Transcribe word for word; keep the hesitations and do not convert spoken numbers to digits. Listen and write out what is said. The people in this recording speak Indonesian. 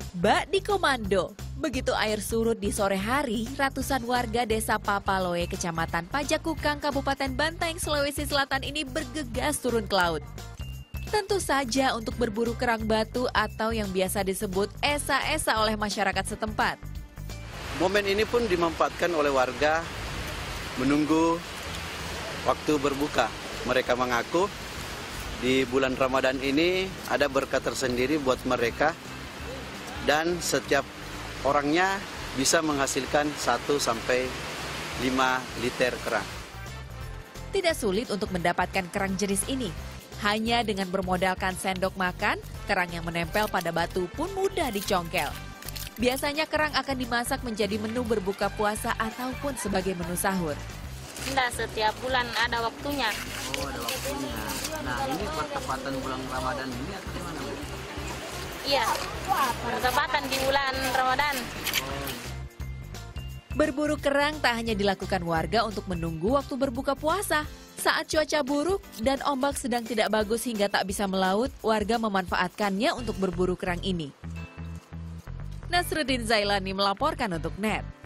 Bak di komando. Begitu air surut di sore hari, ratusan warga desa Papaloe, Kecamatan Pajakukang, Kabupaten Bantaeng, Sulawesi Selatan ini bergegas turun ke laut. Tentu saja untuk berburu kerang batu atau yang biasa disebut esa-esa oleh masyarakat setempat. Momen ini pun dimanfaatkan oleh warga menunggu waktu berbuka. Mereka mengaku di bulan Ramadan ini ada berkah tersendiri buat mereka dan setiap orangnya bisa menghasilkan satu sampai lima liter kerang. Tidak sulit untuk mendapatkan kerang jenis ini. Hanya dengan bermodalkan sendok makan, kerang yang menempel pada batu pun mudah dicongkel. Biasanya kerang akan dimasak menjadi menu berbuka puasa ataupun sebagai menu sahur. Tidak, setiap bulan ada waktunya. Oh, ada waktunya. Nah, ini pertepatan bulan Ramadan ini atau di mana? Iya, bertepatan di bulan Ramadan. Berburu kerang tak hanya dilakukan warga untuk menunggu waktu berbuka puasa. Saat cuaca buruk dan ombak sedang tidak bagus hingga tak bisa melaut, warga memanfaatkannya untuk berburu kerang ini. Nasruddin Zailani melaporkan untuk N E T.